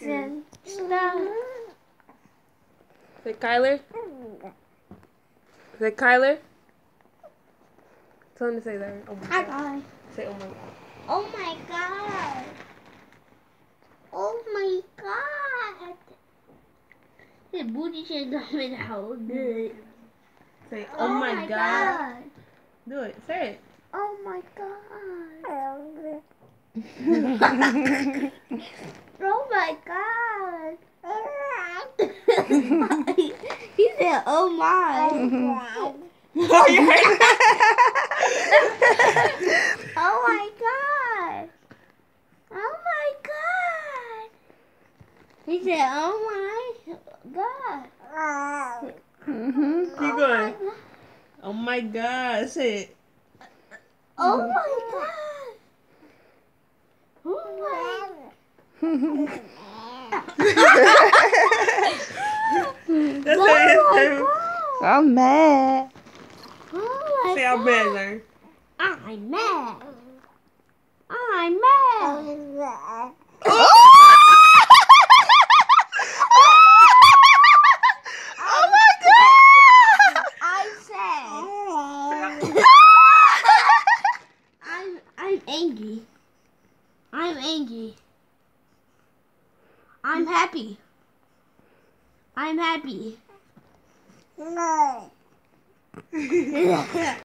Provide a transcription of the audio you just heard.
Stop. Say Kyler. Say Kyler. Tell him to say that. Oh my God. Say oh my God. Oh my God. Oh my God. His booty should not been how good. Say oh my God. Do it. Say it. Oh my God. Oh my God. He said, oh my. Oh my God. Oh my God. He said, oh my God. Keep going. Oh my God. Say it. Oh my God. Oh my. That's Oh how you my say. God. I'm mad. Oh my Say I'm God. mad, Larry. I'm mad. I'm mad. Oh my God! I'm sad. I'm angry. I'm angry. I'm happy. I'm happy.